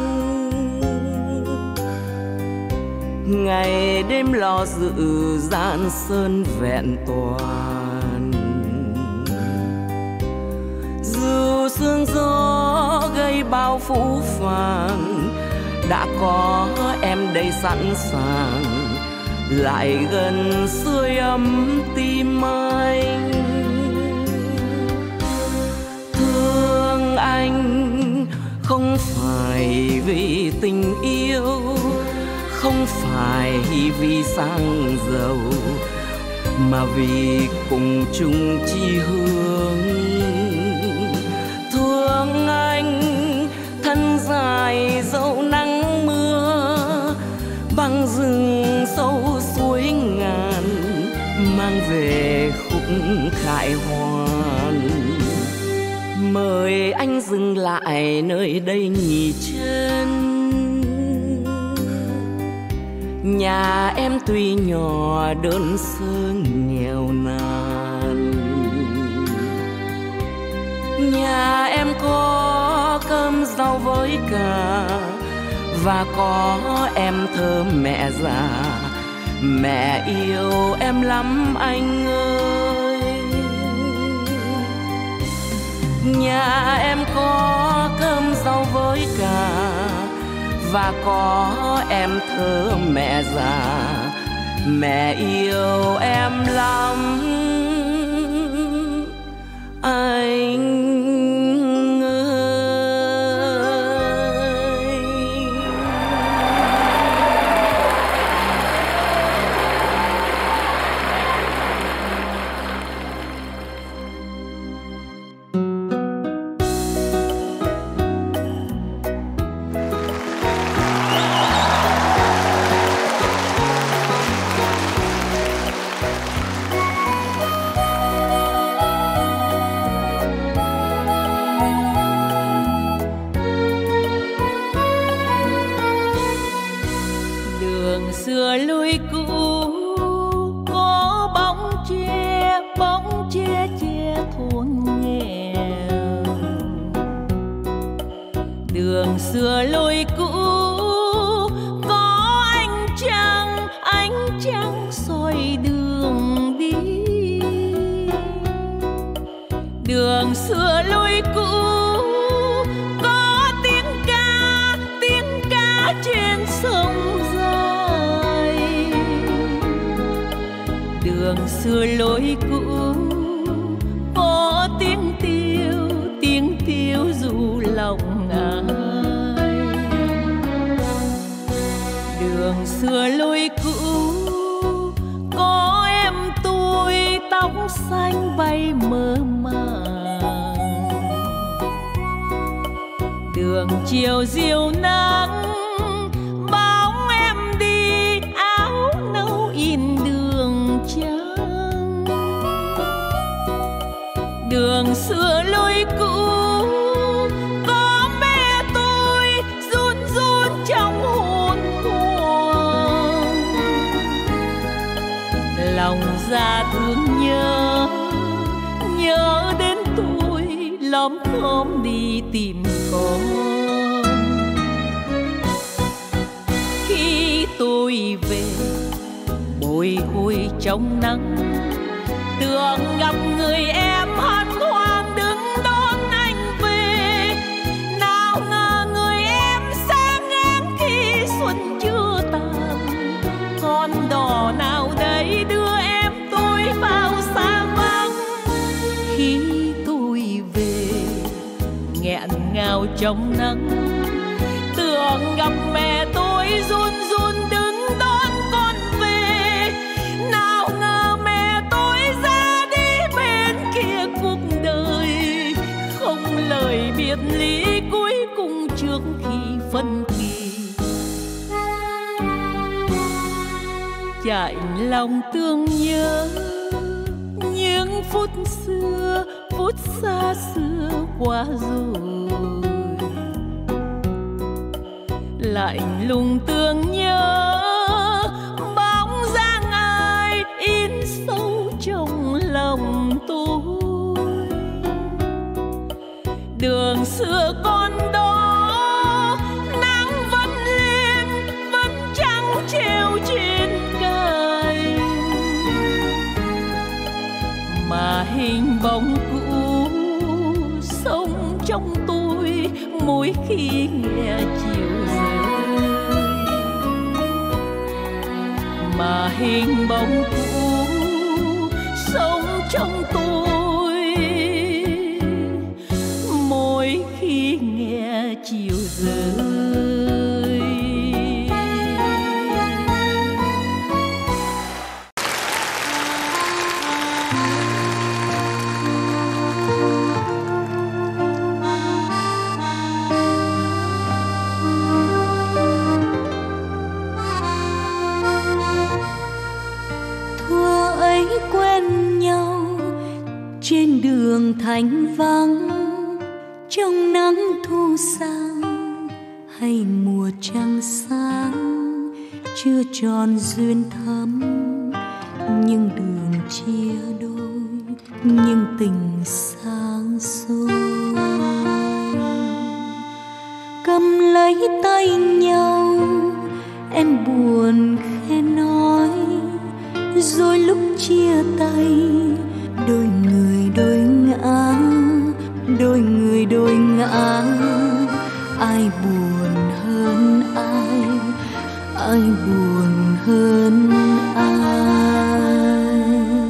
ngày đêm lo dự gian sơn vẹn toàn. Dù sương gió gây bao phũ phàng, đã có em đây sẵn sàng lại gần sưởi ấm tim anh. Thương anh không phải vì tình yêu, không phải vì sang giàu, mà vì cùng chung chí hướng. Thương anh thân dài dẫu nắng mưa, băng rừng sâu suối ngàn, mang về khúc khải hoàn. Mời anh dừng lại nơi đây nghỉ chân. Nhà em tuy nhỏ đơn sơ nghèo nàn, nhà em có cơm rau với cà, và có em thơ mẹ già. Mẹ yêu em lắm anh ơi. Nhà em có cơm rau với cà, và có em thơ mẹ già. Mẹ yêu em lắm anh. Xưa lối cũ có bóng che, bóng che che thôn nghèo. Đường xưa lối cũ có ánh trăng, ánh trăng soi đường đi. Đường xưa lối cũ có tiếng ca, tiếng ca trên sông. đường xưa lối cũ có tiếng tiêu, tiếng tiêu ru lòng ai. Đường xưa lối cũ có em tôi tóc xanh bay mơ màng. Đường chiều diều nắng bóng em đi áo nâu in đường trắng. Đường xưa lối cũ có mẹ tôi run run trong hồn hồn. Lòng già thương nhớ, nhớ đến tôi lom khom đi tìm con. Khi tôi về bồi hồi trong nắng, tưởng gặp người em hân hoan đứng đón anh về. Nào ngờ người em sẽ ngang khi xuân chưa tàn. Con đò nào đây đưa em tôi vào xa vắng. Khi tôi về nghẹn ngào trong nắng, tưởng gặp mẹ tôi run run đứng đón con về. Nào ngờ mẹ tôi ra đi bên kia cuộc đời, không lời biệt ly cuối cùng trước khi phân kỳ. Chạy lòng thương nhớ những phút xưa, phút xa xưa qua rồi. Lạnh lùng thương nhớ bóng dáng ai in sâu trong lòng tôi. Đường xưa con đó nắng vẫn lên, vẫn trăng treo trên cành. Mà hình bóng cũ sống trong tôi mỗi khi nghe chiều rơi. Mà hình bóng cũ sống trong tôi mỗi khi nghe chiều rơi. Trên đường thành vắng, trong nắng thu sang hay mùa trăng sáng, chưa tròn duyên thắm nhưng đường chia đôi, nhưng tình sáng soi. Cầm lấy tay nhau em buồn khẽ nói, rồi lúc chia tay đôi người đôi ngã, đôi người đôi ngã. Ai buồn hơn ai, ai buồn hơn ai.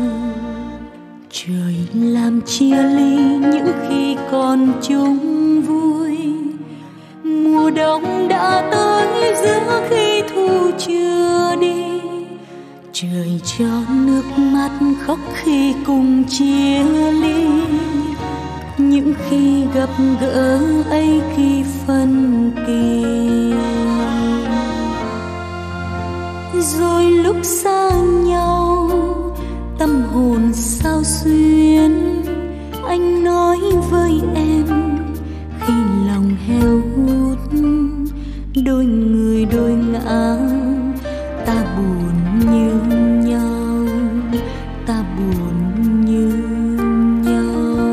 Trời làm chia ly những khi còn chung vui, mùa đông đã tới giữa khi thu chưa đi. Trời cho nước mắt khóc khi cùng chia ly, những khi gặp gỡ ấy khi phân kỳ. Rồi lúc xa nhau tâm hồn sao xuyến, anh nói với em khi lòng heo hút. Đôi người đôi ngã, ta buồn như nhau, ta buồn như nhau.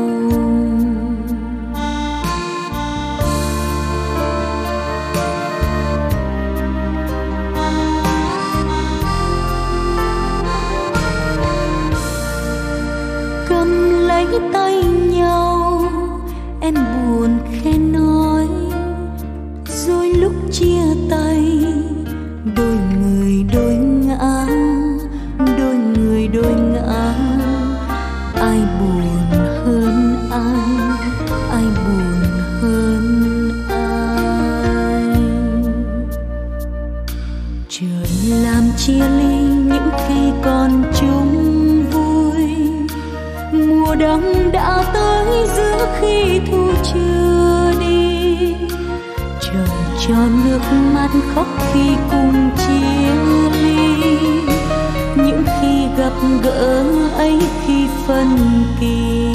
Cầm lấy tay nhau em buồn khẽ nói, rồi lúc chia tay đôi người đôi ngã, đôi người đôi ngã. làm chia ly những khi còn chung vui. Mùa đông đã tới giữa khi thu chưa đi, trời cho nước mắt khóc khi cùng chia ly. Những khi gặp gỡ ấy khi phân kỳ,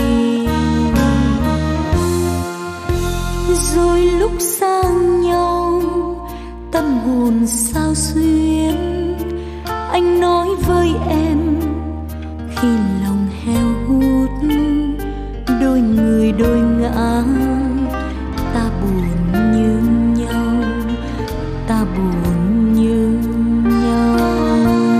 rồi lúc xa nhau tâm hồn sao xuyến. Anh nói với em khi lòng heo hút, đôi người đôi ngã, ta buồn như nhau, ta buồn như nhau.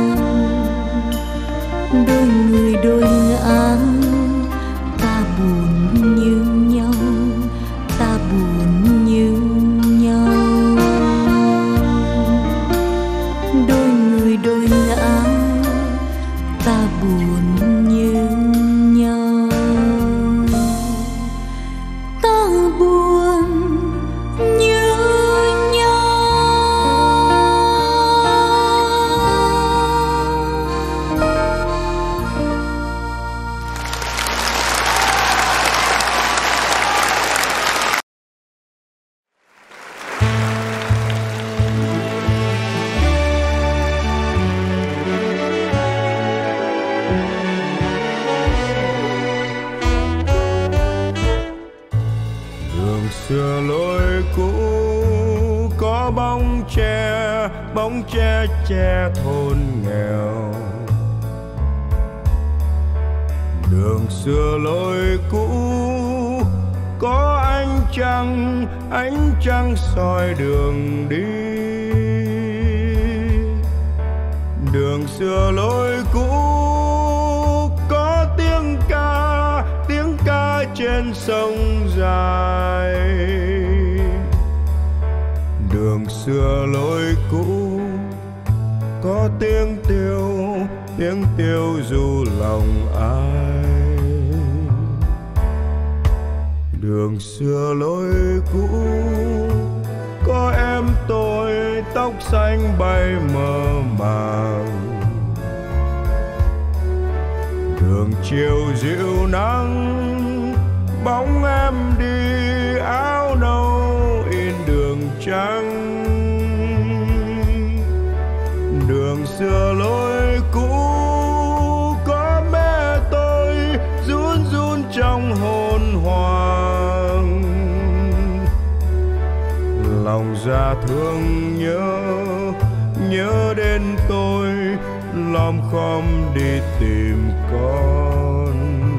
Đôi người đôi ngã, ta buồn như nhau, ta buồn như nhau. Đôi người đôi ngã, ta buồn như nhau, ta buồn như nhau. Đường xưa lối cũ có bóng tre, bóng tre che thôn nghèo. Đường xưa lối cũ có ánh trăng, ánh trăng soi đường đi. Đường xưa lối cũ có tiếng ca, tiếng ca trên sông dài. Đường xưa lối cũ có tiếng tiêu, tiếng tiêu du lòng ai. Đường xưa lối cũ có em tôi tóc xanh bay mơ màng. Đường chiều dịu nắng bóng em đi, áo nâu in đường trắng. Đường xưa lối cũ có mẹ tôi run run trong hồn hoàng. Lòng ra thương nhớ, nhớ đến tôi lom khom đi tìm con.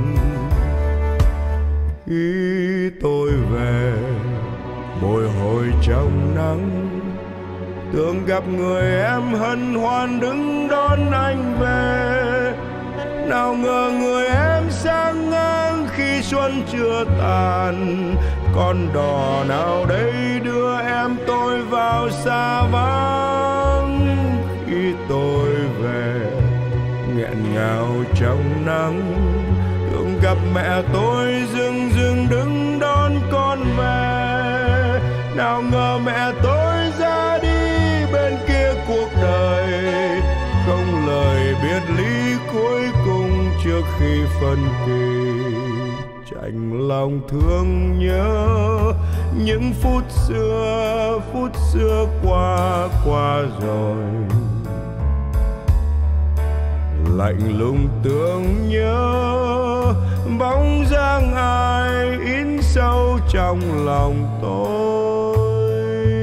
Khi tôi về bồi hồi trong nắng, tưởng gặp người em hân hoan đứng đón anh về. Nào ngờ người em sang ngang khi xuân chưa tàn. Con đò nào đây đưa em tôi vào xa vắng. Khi tôi về nghẹn ngào trong nắng, tưởng gặp mẹ tôi dưng dưng đứng đón con về. Nào ngờ mẹ tôi ra đi bên kia cuộc đời, không lời biệt ly cuối cùng trước khi phân kỳ. Chạnh lòng thương nhớ những phút xưa, phút xưa qua qua rồi. Lạnh lùng tưởng nhớ bóng dáng ai in sâu trong lòng tôi.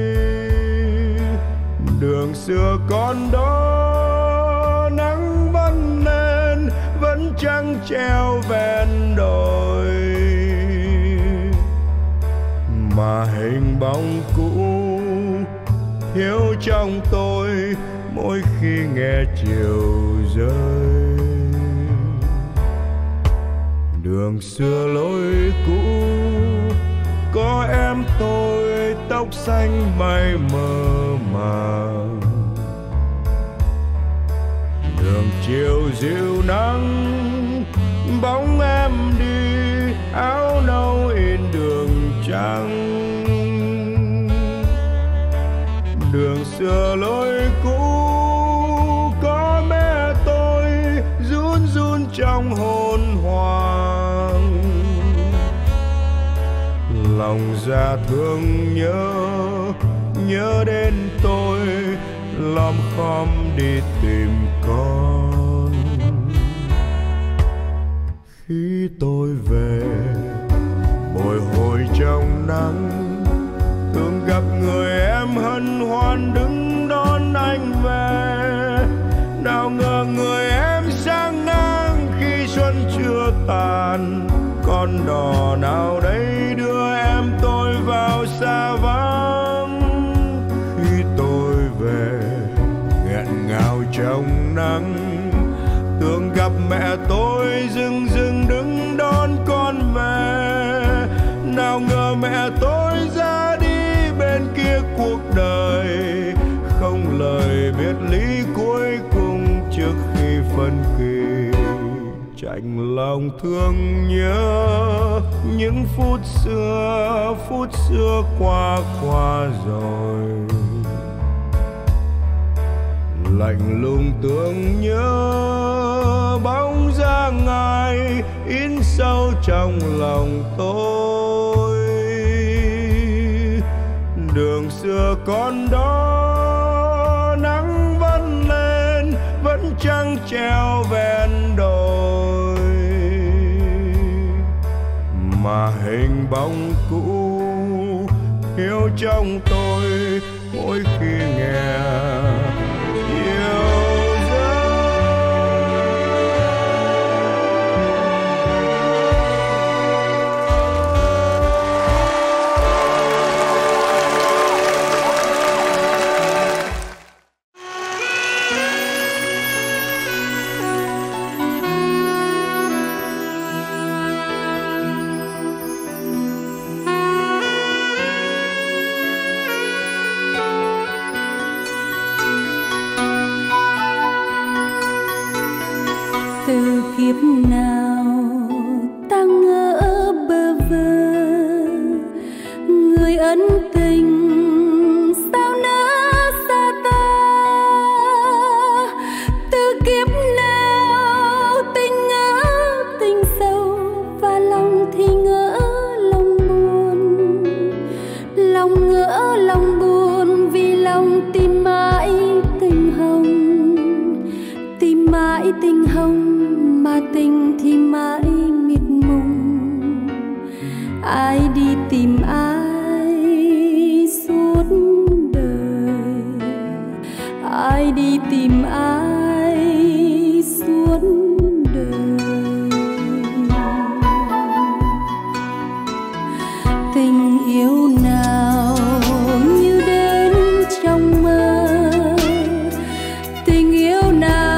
Đường xưa còn đó nắng vẫn lên, vẫn trăng treo ven đồi. Mà hình bóng cũ thiếu trong tôi mỗi khi nghe chiều rơi. Đường xưa lối cũ có em tôi tóc xanh bay mơ màng. Đường chiều dịu nắng bóng em đi, áo nâu in đường trắng. Đường xưa lối cũ lòng ra thương nhớ, nhớ đến tôi lom khom đi tìm con. Khi tôi về bồi hồi trong nắng, thường gặp người em hân hoan đứng đón anh về. Nào ngờ người em sang ngang khi xuân chưa tàn, con đò nào đây đưa em tôi vào xa vắng. Khi tôi về nghẹn ngào trong nắng, tưởng gặp mẹ tôi dưng dưng đứng đón con về. Nào ngờ mẹ tôi ra đi bên kia cuộc đời, không lời biệt ly cuối cùng trước khi phân kỳ. Chạnh lòng thương nhớ những phút xưa, phút xưa qua qua rồi. Lạnh lùng tưởng nhớ bóng dáng ai in sâu trong lòng tôi. Đường xưa con đó nắng vẫn lên, vẫn trăng treo ven đồi, mà hình bóng cũ thiếu trong tôi mỗi khi nghe kiếp nào ta ngỡ bơ vơ, người ân tình sao nỡ xa ta. Từ kiếp nào tình ngỡ tình sâu, và lòng thì ngỡ lòng buồn. Lòng ngỡ lòng buồn vì lòng tìm mãi tình hồng, tìm mãi tình hồng mà tình thì mãi mịt mùng. Ai đi tìm ai suốt đời, ai đi tìm ai suốt đời. Tình yêu nào như đến trong mơ, tình yêu nào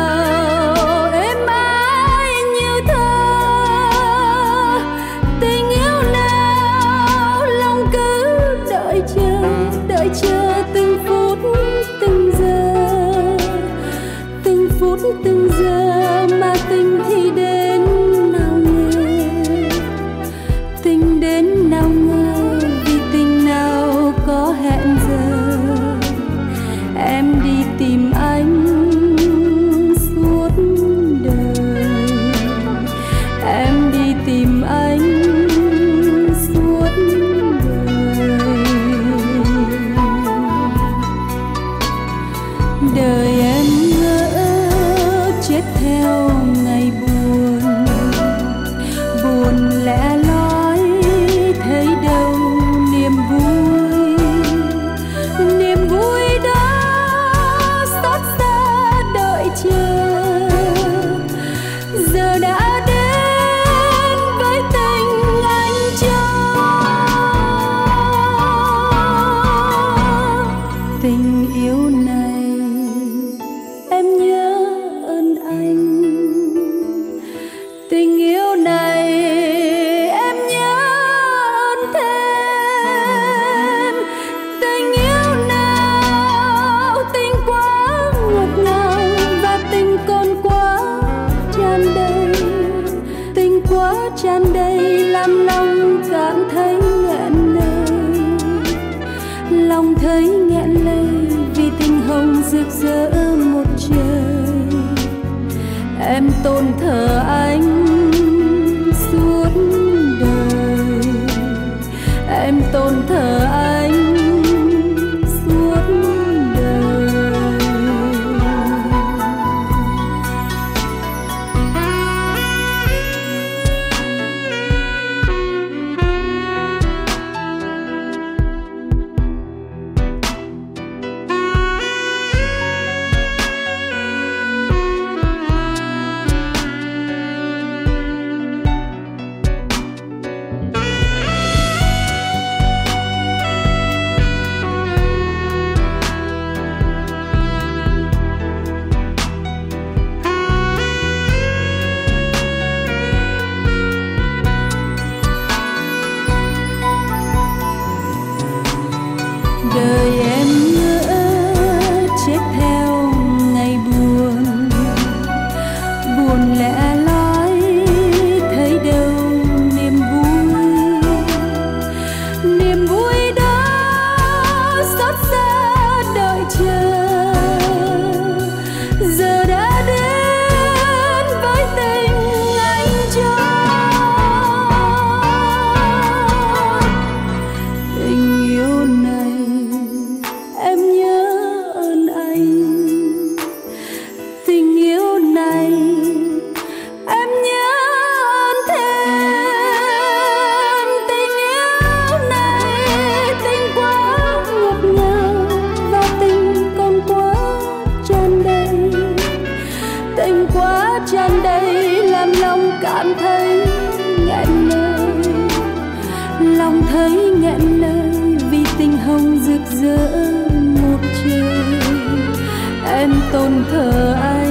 chờ từng phút từng giờ, từng phút từng giờ mà tình thì đến nào ngờ, tình đến nào ngờ vì tình nào có hẹn giờ. Em đi tìm anh suốt đời, em đi tìm anh suốt đời. Em ngỡ chết theo ngày buồn, buồn lẻ loi thấy đâu niềm vui. Niềm vui đó xót xa đợi chờ, giờ đã đến với tình anh cho. Tình yêu này em nhớ ơn anh, tình yêu này em nhớ ơn thêm. Tình yêu nào tình quá ngọt ngào, và tình còn quá tràn đầy. Tình quá tràn đầy làm lòng cảm thấy nghẹn lời, lòng thấy nghẹn lời vì tình hồng rực rỡ một trời. Em tôn thờ anh suốt đời, em tình quá tràn đầy làm lòng cảm thấy nghẹn lời, lòng thấy nghẹn lời vì tình hồng rực rỡ một trời. Em tôn thờ ai